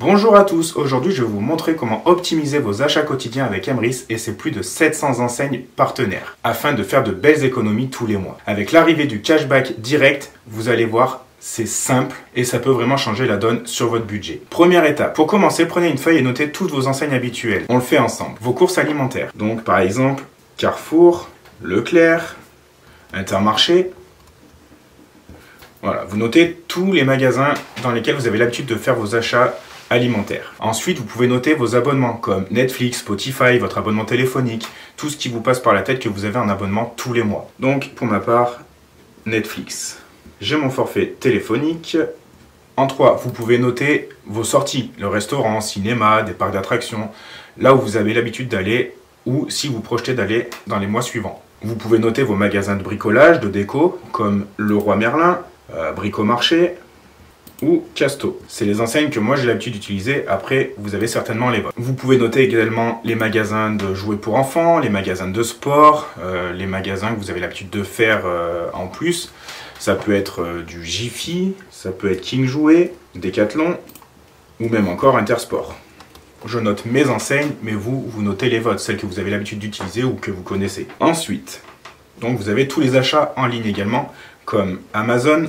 Bonjour à tous, aujourd'hui je vais vous montrer comment optimiser vos achats quotidiens avec Emrys et ses plus de 700 enseignes partenaires afin de faire de belles économies tous les mois. Avec l'arrivée du cashback direct, vous allez voir, c'est simple et ça peut vraiment changer la donne sur votre budget. Première étape, pour commencer, prenez une feuille et notez toutes vos enseignes habituelles. On le fait ensemble. Vos courses alimentaires, donc par exemple Carrefour, Leclerc, Intermarché. Voilà, vous notez tous les magasins dans lesquels vous avez l'habitude de faire vos achats alimentaire. Ensuite, vous pouvez noter vos abonnements comme Netflix, Spotify, votre abonnement téléphonique, tout ce qui vous passe par la tête que vous avez un abonnement tous les mois. Donc, pour ma part, Netflix. J'ai mon forfait téléphonique. En 3, vous pouvez noter vos sorties, le restaurant, cinéma, des parcs d'attractions, là où vous avez l'habitude d'aller ou si vous projetez d'aller dans les mois suivants. Vous pouvez noter vos magasins de bricolage, de déco, comme Leroy Merlin, Bricomarché, ou Casto. C'est les enseignes que moi j'ai l'habitude d'utiliser, après vous avez certainement les vôtres. Vous pouvez noter également les magasins de jouets pour enfants, les magasins de sport, les magasins que vous avez l'habitude de faire en plus. Ça peut être du Jiffy, ça peut être King Jouet, Decathlon ou même encore Intersport. Je note mes enseignes, mais vous notez les vôtres, celles que vous avez l'habitude d'utiliser ou que vous connaissez. Ensuite, donc vous avez tous les achats en ligne également, comme Amazon,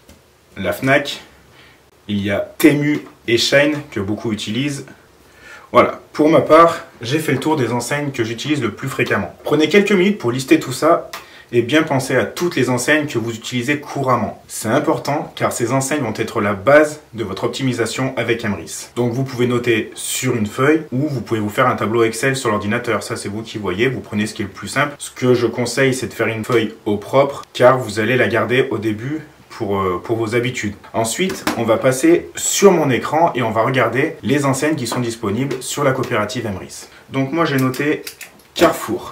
la Fnac. Il y a Temu et Shein que beaucoup utilisent. Voilà, pour ma part, j'ai fait le tour des enseignes que j'utilise le plus fréquemment. Prenez quelques minutes pour lister tout ça et bien penser à toutes les enseignes que vous utilisez couramment. C'est important car ces enseignes vont être la base de votre optimisation avec Emrys. Donc vous pouvez noter sur une feuille ou vous pouvez vous faire un tableau Excel sur l'ordinateur. Ça c'est vous qui voyez, vous prenez ce qui est le plus simple. Ce que je conseille c'est de faire une feuille au propre car vous allez la garder au début pour vos habitudes. Ensuite, on va passer sur mon écran et on va regarder les enseignes qui sont disponibles sur la coopérative Emrys. Donc moi j'ai noté Carrefour.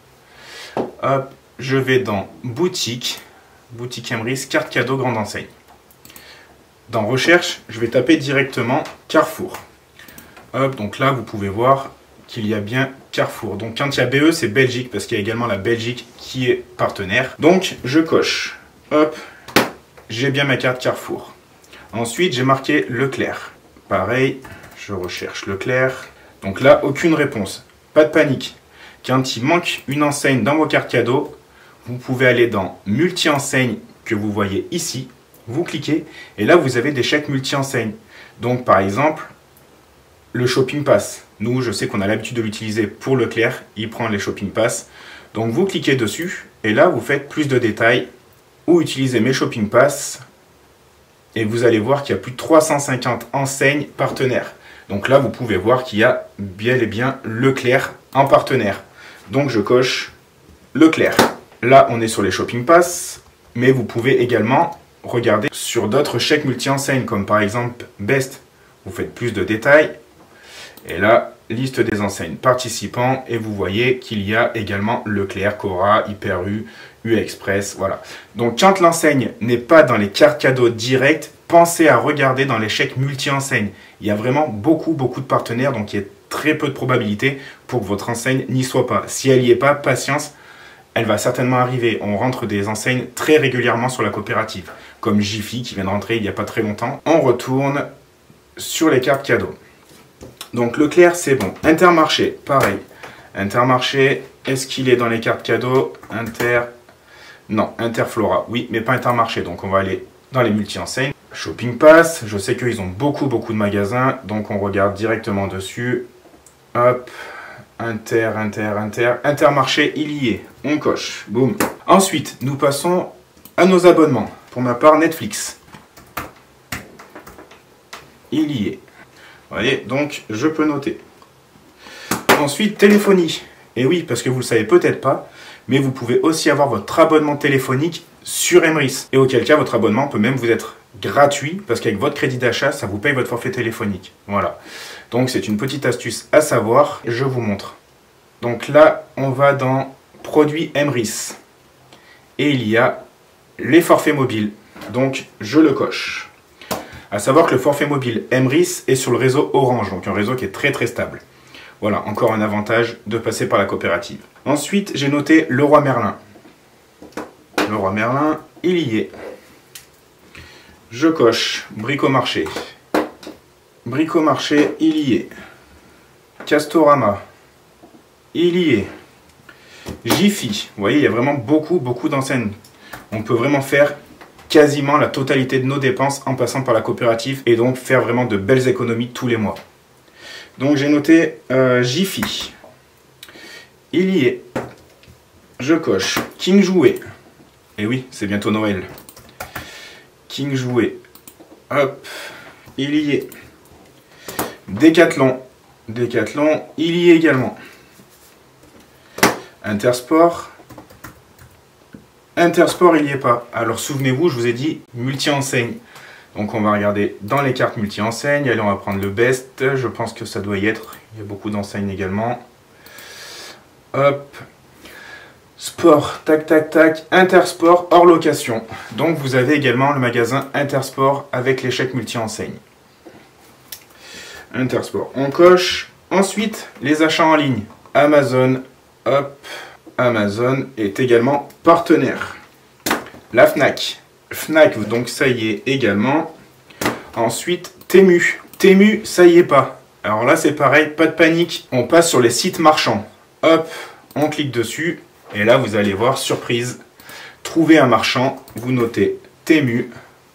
Hop, je vais dans boutique, boutique Emrys, carte cadeau grande enseigne. Dans recherche, je vais taper directement Carrefour. Hop, donc là vous pouvez voir qu'il y a bien Carrefour. Donc quand il y a BE, c'est Belgique parce qu'il y a également la Belgique qui est partenaire. Donc je coche. Hop. J'ai bien ma carte Carrefour. Ensuite, j'ai marqué Leclerc. Pareil, je recherche Leclerc. Donc là, aucune réponse. Pas de panique. Quand il manque une enseigne dans vos cartes cadeaux, vous pouvez aller dans multi-enseignes que vous voyez ici. Vous cliquez et là, vous avez des chèques multi-enseignes. Donc, par exemple, le Shopping Pass. Nous, je sais qu'on a l'habitude de l'utiliser pour Leclerc. Il prend les Shopping Pass. Donc, vous cliquez dessus et là, vous faites plus de détails ou utiliser mes Shopping Pass et vous allez voir qu'il y a plus de 350 enseignes partenaires. Donc là, vous pouvez voir qu'il y a bel et bien Leclerc en partenaire. Donc je coche Leclerc. Là, on est sur les Shopping Pass, mais vous pouvez également regarder sur d'autres chèques multi-enseignes, comme par exemple Best. Vous faites plus de détails. Et là, liste des enseignes participants et vous voyez qu'il y a également Leclerc, Cora, Hyper U, U-Express, voilà. Donc quand l'enseigne n'est pas dans les cartes cadeaux directes, pensez à regarder dans les chèques multi-enseignes. Il y a vraiment beaucoup de partenaires, donc il y a très peu de probabilité pour que votre enseigne n'y soit pas. Si elle n'y est pas, patience, elle va certainement arriver. On rentre des enseignes très régulièrement sur la coopérative, comme Jiffy qui vient de rentrer il n'y a pas très longtemps. On retourne sur les cartes cadeaux. Donc Leclerc, c'est bon. Intermarché, pareil. Intermarché, est-ce qu'il est dans les cartes cadeaux? Non, Interflora, oui, mais pas Intermarché. Donc on va aller dans les multi-enseignes. Shopping Pass, je sais qu'ils ont beaucoup de magasins. Donc on regarde directement dessus. Hop, Intermarché, il y est. On coche, boum. Ensuite, nous passons à nos abonnements. Pour ma part, Netflix. Il y est. Vous voyez, donc je peux noter. Ensuite, téléphonie. Et oui, parce que vous ne le savez peut-être pas, mais vous pouvez aussi avoir votre abonnement téléphonique sur Emrys. Et auquel cas, votre abonnement peut même vous être gratuit, parce qu'avec votre crédit d'achat, ça vous paye votre forfait téléphonique. Voilà. Donc c'est une petite astuce à savoir. Je vous montre. Donc là, on va dans produits Emrys. Et il y a les forfaits mobiles. Donc je le coche. À savoir que le forfait mobile Emrys est sur le réseau Orange, donc un réseau qui est très stable. Voilà, encore un avantage de passer par la coopérative. Ensuite, j'ai noté Leroy Merlin. Leroy Merlin, il y est. Je coche Bricomarché. Bricomarché, il y est. Castorama, il y est. Jiffy, vous voyez, il y a vraiment beaucoup d'enseignes. On peut vraiment faire quasiment la totalité de nos dépenses en passant par la coopérative et donc faire vraiment de belles économies tous les mois. Donc j'ai noté Jiffy. Il y est. Je coche. King Jouet. Et oui, c'est bientôt Noël. King Jouet. Hop. Il y est. Decathlon. Decathlon, il y est également. Intersport. Intersport, il n'y est pas. Alors souvenez-vous, je vous ai dit multi-enseigne. Donc on va regarder dans les cartes multi-enseignes. Allez, on va prendre le best. Je pense que ça doit y être. Il y a beaucoup d'enseignes également. Hop. Sport, tac, tac, tac. Intersport, hors location. Donc vous avez également le magasin Intersport avec les chèques multi-enseignes. Intersport, on coche. Ensuite, les achats en ligne. Amazon, hop. Amazon est également partenaire. La Fnac. Fnac, donc ça y est également. Ensuite, Temu. Temu, ça y est pas. Alors là, c'est pareil, pas de panique. On passe sur les sites marchands. Hop, on clique dessus. Et là, vous allez voir, surprise. Trouver un marchand. Vous notez Temu.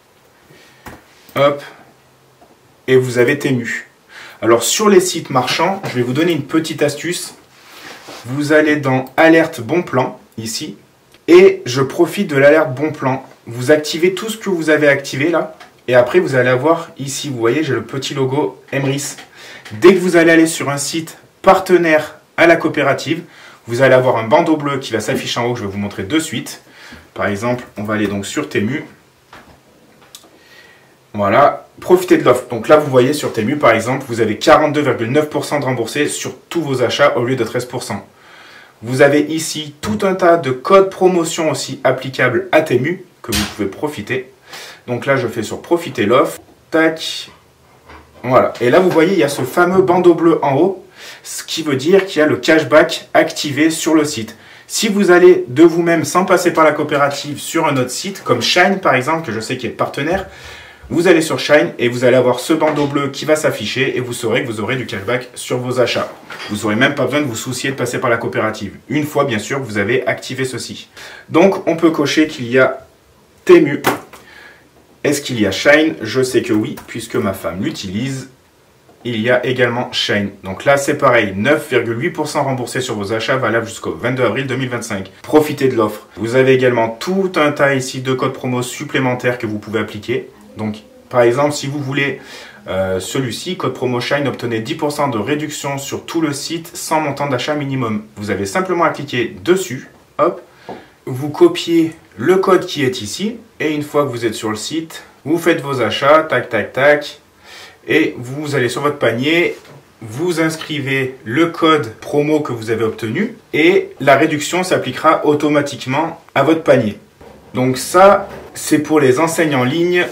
Hop. Et vous avez Temu. Alors, sur les sites marchands, je vais vous donner une petite astuce. Vous allez dans Alerte Bon Plan, ici. Et je profite de l'alerte Bon Plan. Vous activez tout ce que vous avez activé là. Et après, vous allez avoir ici, vous voyez, j'ai le petit logo Emrys. Dès que vous allez aller sur un site partenaire à la coopérative, vous allez avoir un bandeau bleu qui va s'afficher en haut, que je vais vous montrer de suite. Par exemple, on va aller donc sur Temu. Voilà, profitez de l'offre. Donc là, vous voyez sur Temu, par exemple, vous avez 42,9% de remboursé sur tous vos achats au lieu de 13%. Vous avez ici tout un tas de codes promotion aussi applicables à Temu que vous pouvez profiter. Donc là, je fais sur profiter l'offre. Tac. Voilà. Et là, vous voyez, il y a ce fameux bandeau bleu en haut, ce qui veut dire qu'il y a le cashback activé sur le site. Si vous allez de vous-même, sans passer par la coopérative, sur un autre site, comme Shine par exemple, que je sais qui est partenaire, vous allez sur Shine et vous allez avoir ce bandeau bleu qui va s'afficher et vous saurez que vous aurez du cashback sur vos achats. Vous n'aurez même pas besoin de vous soucier de passer par la coopérative. Une fois, bien sûr, vous avez activé ceci. Donc, on peut cocher qu'il y a Temu. Est-ce qu'il y a Shine? Je sais que oui, puisque ma femme l'utilise. Il y a également Shine. Donc là, c'est pareil, 9,8% remboursé sur vos achats, valable jusqu'au 22 avril 2025. Profitez de l'offre. Vous avez également tout un tas ici de codes promo supplémentaires que vous pouvez appliquer. Donc, par exemple, si vous voulez celui-ci, code promo Shine, obtenez 10% de réduction sur tout le site sans montant d'achat minimum. Vous avez simplement à cliquer dessus, hop, vous copiez le code qui est ici, et une fois que vous êtes sur le site, vous faites vos achats, tac, tac, tac, et vous allez sur votre panier, vous inscrivez le code promo que vous avez obtenu, et la réduction s'appliquera automatiquement à votre panier. Donc ça, c'est pour les enseignes en ligne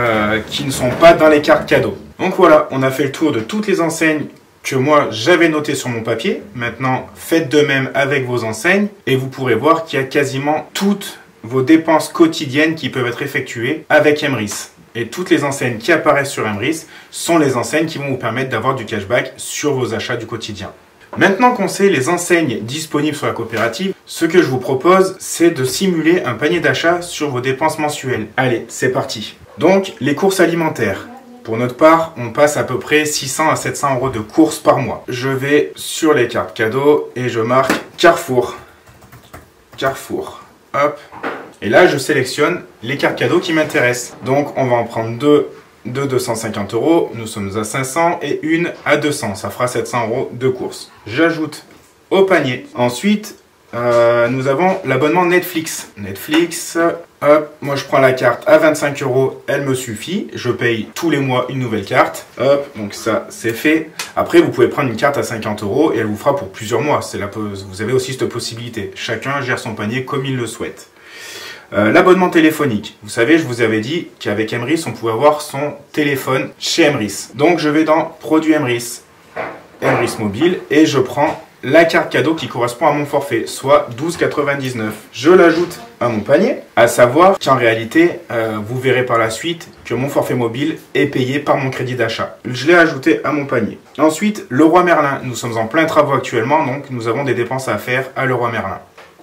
qui ne sont pas dans les cartes cadeaux. Donc voilà, on a fait le tour de toutes les enseignes que moi j'avais notées sur mon papier. Maintenant, faites de même avec vos enseignes et vous pourrez voir qu'il y a quasiment toutes vos dépenses quotidiennes qui peuvent être effectuées avec Emrys. Et toutes les enseignes qui apparaissent sur Emrys sont les enseignes qui vont vous permettre d'avoir du cashback sur vos achats du quotidien. Maintenant qu'on sait les enseignes disponibles sur la coopérative, ce que je vous propose, c'est de simuler un panier d'achat sur vos dépenses mensuelles. Allez, c'est parti. Donc, les courses alimentaires. Pour notre part, on passe à peu près 600 à 700 euros de courses par mois. Je vais sur les cartes cadeaux et je marque Carrefour. Carrefour. Hop. Et là, je sélectionne les cartes cadeaux qui m'intéressent. Donc, on va en prendre deux de 250 euros. Nous sommes à 500 et une à 200. Ça fera 700 euros de courses. J'ajoute au panier. Ensuite, nous avons l'abonnement Netflix. Netflix, hop, moi je prends la carte à 25 euros, elle me suffit. Je paye tous les mois une nouvelle carte. Hop, donc ça c'est fait. Après, vous pouvez prendre une carte à 50 euros et elle vous fera pour plusieurs mois. Vous avez aussi cette possibilité. Chacun gère son panier comme il le souhaite. L'abonnement téléphonique. Vous savez, je vous avais dit qu'avec Emrys, on pouvait avoir son téléphone chez Emrys. Donc je vais dans Produits Emrys, Emrys Mobile, et je prends la carte cadeau qui correspond à mon forfait, soit 12,99. Je l'ajoute à mon panier, à savoir qu'en réalité, vous verrez par la suite que mon forfait mobile est payé par mon crédit d'achat. Je l'ai ajouté à mon panier. Ensuite, Leroy Merlin. Nous sommes en plein travaux actuellement, donc nous avons des dépenses à faire à Leroy Merlin.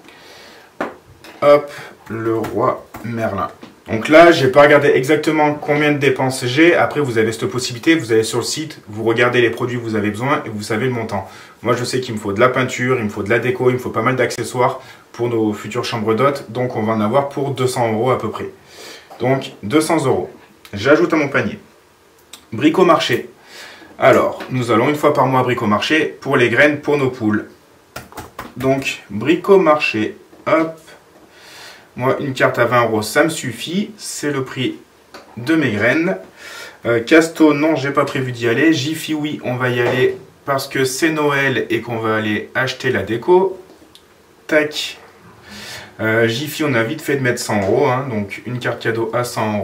Hop, Leroy Merlin. Donc là, j'ai pas regardé exactement combien de dépenses j'ai. Après, vous avez cette possibilité. Vous allez sur le site, vous regardez les produits que vous avez besoin et vous savez le montant. Moi, je sais qu'il me faut de la peinture, il me faut de la déco, il me faut pas mal d'accessoires pour nos futures chambres d'hôtes. Donc, on va en avoir pour 200 € à peu près. Donc, 200 €. J'ajoute à mon panier. Bricomarché. Alors, nous allons une fois par mois à Bricomarché pour les graines pour nos poules. Donc, Bricomarché. Hop. Moi, une carte à 20 €, ça me suffit. C'est le prix de mes graines. Casto, non, j'ai pas prévu d'y aller. Jiffy, oui, on va y aller parce que c'est Noël et qu'on va aller acheter la déco. Tac. Jiffy, on a vite fait de mettre 100 €. Hein, donc, une carte cadeau à 100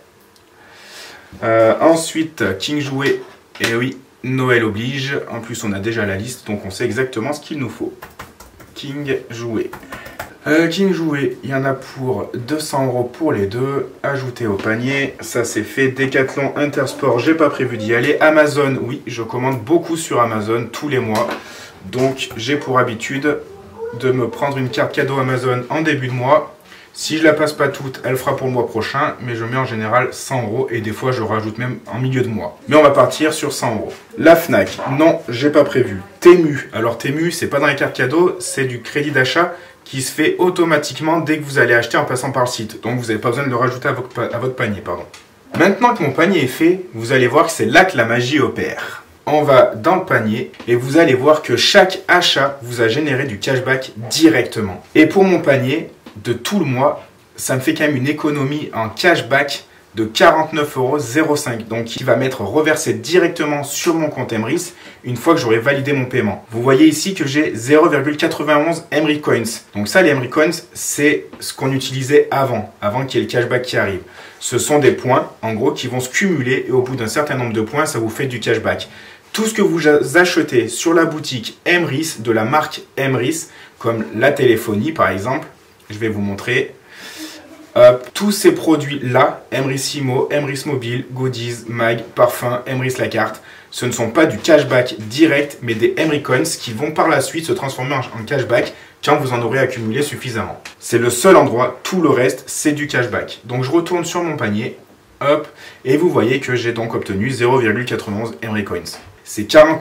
€. Ensuite, King Jouet. Et oui, Noël oblige. En plus, on a déjà la liste, donc on sait exactement ce qu'il nous faut. King Jouet. King Jouet, il y en a pour 200 € pour les deux, ajouté au panier, ça c'est fait. Decathlon, Intersport, j'ai pas prévu d'y aller. Amazon, oui, je commande beaucoup sur Amazon tous les mois, donc j'ai pour habitude de me prendre une carte cadeau Amazon en début de mois. Si je la passe pas toute, elle fera pour le mois prochain, mais je mets en général 100 € et des fois je rajoute même en milieu de mois. Mais on va partir sur 100 €. La Fnac, non, j'ai pas prévu. Temu, alors Temu, c'est pas dans les cartes cadeaux, c'est du crédit d'achat qui se fait automatiquement dès que vous allez acheter en passant par le site. Donc vous n'avez pas besoin de le rajouter à votre panier. Maintenant que mon panier est fait, vous allez voir que c'est là que la magie opère. On va dans le panier et vous allez voir que chaque achat vous a généré du cashback directement. Et pour mon panier, de tout le mois, ça me fait quand même une économie en cashback de 49,05 €, donc qui va m'être reversé directement sur mon compte Emrys une fois que j'aurai validé mon paiement. Vous voyez ici que j'ai 0,91 Emry Coins. Donc ça, les Emry Coins, c'est ce qu'on utilisait avant qu'il y ait le cashback qui arrive. Ce sont des points, en gros, qui vont se cumuler et au bout d'un certain nombre de points, ça vous fait du cashback. Tout ce que vous achetez sur la boutique Emrys, de la marque Emrys, comme la téléphonie par exemple, je vais vous montrer. Tous ces produits-là, Emrys Imo, Emrys Mobile, Goodies, Mag, Parfum, Emrys la carte, ce ne sont pas du cashback direct, mais des Emry Coins qui vont par la suite se transformer en cashback quand vous en aurez accumulé suffisamment. C'est le seul endroit, tout le reste, c'est du cashback. Donc je retourne sur mon panier, hop, et vous voyez que j'ai donc obtenu 0,91 Emry Coins. Ces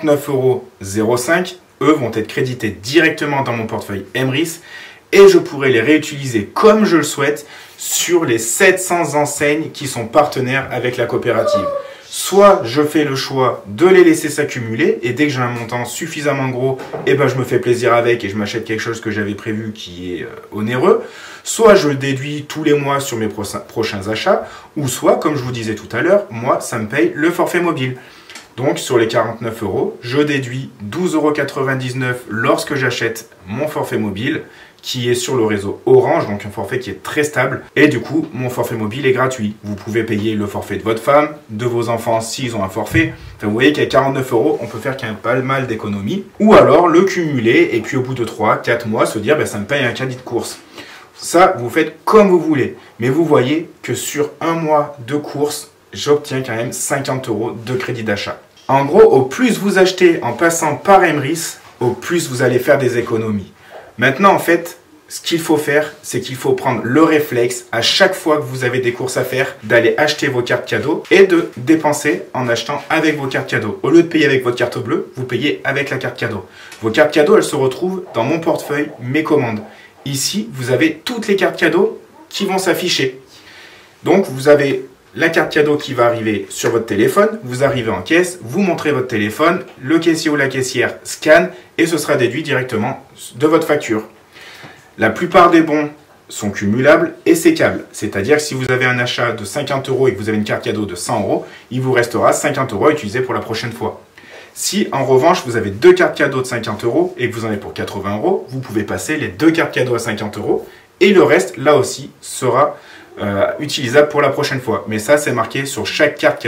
49,05 €, eux, vont être crédités directement dans mon portefeuille Emrys, et je pourrai les réutiliser comme je le souhaite sur les 700 enseignes qui sont partenaires avec la coopérative. Soit je fais le choix de les laisser s'accumuler et dès que j'ai un montant suffisamment gros, eh ben je me fais plaisir avec et je m'achète quelque chose que j'avais prévu qui est onéreux. Soit je le déduis tous les mois sur mes prochains achats, ou soit, comme je vous disais tout à l'heure, moi ça me paye le forfait mobile. Donc sur les 49 €, je déduis 12,99 € lorsque j'achète mon forfait mobile qui est sur le réseau Orange, donc un forfait qui est très stable. Et du coup, mon forfait mobile est gratuit. Vous pouvez payer le forfait de votre femme, de vos enfants s'ils ont un forfait. Enfin, vous voyez qu'à 49 €, on peut faire quand même pas mal d'économies. Ou alors le cumuler et puis au bout de 3-4 mois se dire ça me paye un caddie de course. Ça, vous faites comme vous voulez. Mais vous voyez que sur un mois de course, j'obtiens quand même 50 € de crédit d'achat. En gros, au plus vous achetez en passant par Emrys, au plus vous allez faire des économies. Maintenant, en fait, ce qu'il faut faire, c'est qu'il faut prendre le réflexe à chaque fois que vous avez des courses à faire, d'aller acheter vos cartes cadeaux et de dépenser en achetant avec vos cartes cadeaux. Au lieu de payer avec votre carte bleue, vous payez avec la carte cadeau. Vos cartes cadeaux, elles se retrouvent dans mon portefeuille, mes commandes. Ici, vous avez toutes les cartes cadeaux qui vont s'afficher. Donc, vous avez la carte cadeau qui va arriver sur votre téléphone, vous arrivez en caisse, vous montrez votre téléphone, le caissier ou la caissière scanne et ce sera déduit directement de votre facture. La plupart des bons sont cumulables et sécables, c'est-à-dire que si vous avez un achat de 50 € et que vous avez une carte cadeau de 100 €, il vous restera 50 € à utiliser pour la prochaine fois. Si en revanche vous avez deux cartes cadeaux de 50 € et que vous en avez pour 80 €, vous pouvez passer les deux cartes cadeaux à 50 € et le reste là aussi sera utilisable pour la prochaine fois. Mais ça, c'est marqué sur chaque carte cadeau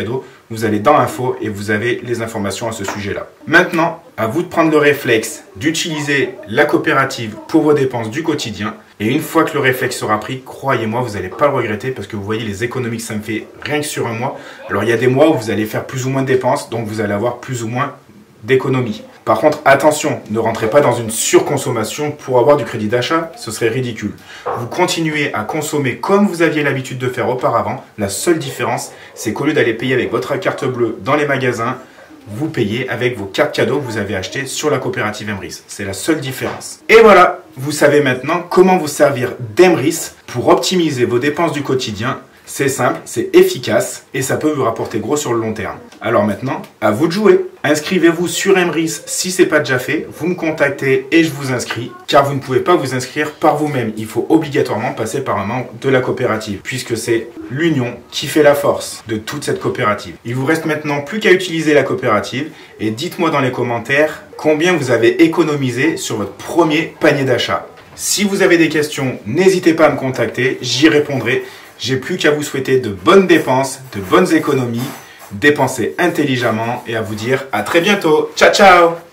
vous allez dans Info et vous avez les informations à ce sujet-là. Maintenant, à vous de prendre le réflexe d'utiliser la coopérative pour vos dépenses du quotidien. Et une fois que le réflexe sera pris, croyez-moi, vous n'allez pas le regretter parce que vous voyez les économies que ça me fait rien que sur un mois. Alors il y a des mois où vous allez faire plus ou moins de dépenses, donc vous allez avoir plus ou moins d'économies. Par contre, attention, ne rentrez pas dans une surconsommation pour avoir du crédit d'achat, ce serait ridicule. Vous continuez à consommer comme vous aviez l'habitude de faire auparavant. La seule différence, c'est qu'au lieu d'aller payer avec votre carte bleue dans les magasins, vous payez avec vos cartes cadeaux que vous avez achetées sur la coopérative Emrys. C'est la seule différence. Et voilà, vous savez maintenant comment vous servir d'Emrys pour optimiser vos dépenses du quotidien. C'est simple, c'est efficace et ça peut vous rapporter gros sur le long terme. Alors maintenant, à vous de jouer. Inscrivez-vous sur Emrys si ce n'est pas déjà fait. Vous me contactez et je vous inscris car vous ne pouvez pas vous inscrire par vous-même. Il faut obligatoirement passer par un membre de la coopérative puisque c'est l'union qui fait la force de toute cette coopérative. Il vous reste maintenant plus qu'à utiliser la coopérative et dites-moi dans les commentaires combien vous avez économisé sur votre premier panier d'achat. Si vous avez des questions, n'hésitez pas à me contacter, j'y répondrai. J'ai plus qu'à vous souhaiter de bonnes dépenses, de bonnes économies, dépenser intelligemment et à vous dire à très bientôt. Ciao, ciao!